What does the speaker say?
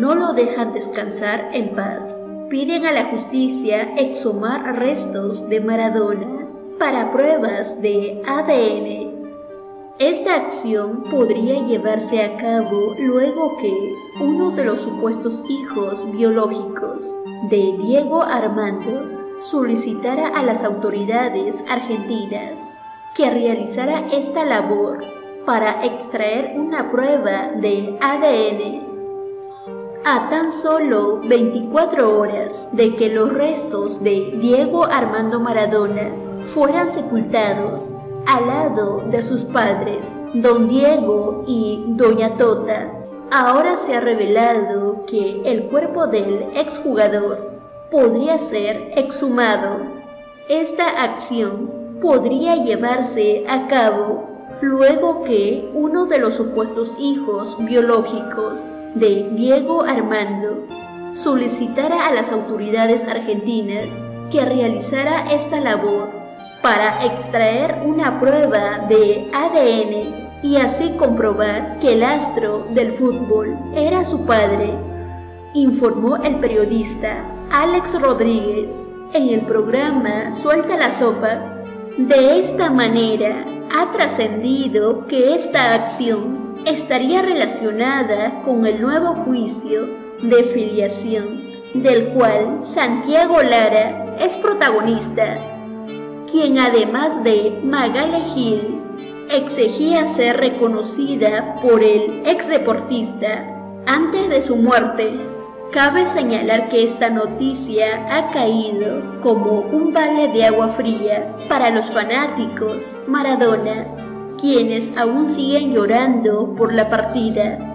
no lo dejan descansar en paz. Piden a la justicia exhumar restos de Maradona para pruebas de ADN. Esta acción podría llevarse a cabo luego que uno de los supuestos hijos biológicos de Diego Armando solicitara a las autoridades argentinas que realizara esta labor para extraer una prueba de ADN. A tan solo 24 horas de que los restos de Diego Armando Maradona fueran sepultados al lado de sus padres, don Diego y doña Tota, ahora se ha revelado que el cuerpo del exjugador podría ser exhumado. Esta acción podría llevarse a cabo luego que uno de los supuestos hijos biológicos de Diego Armando solicitara a las autoridades argentinas que realizara esta labor para extraer una prueba de ADN y así comprobar que el astro del fútbol era su padre, informó el periodista Alex Rodríguez en el programa Suelta la Sopa. De esta manera, ha trascendido que esta acción estaría relacionada con el nuevo juicio de filiación, del cual Santiago Lara es protagonista, quien además de Magali Gil, exigía ser reconocida por el exdeportista antes de su muerte. Cabe señalar que esta noticia ha caído como un balde de agua fría para los fanáticos Maradona, quienes aún siguen llorando por la partida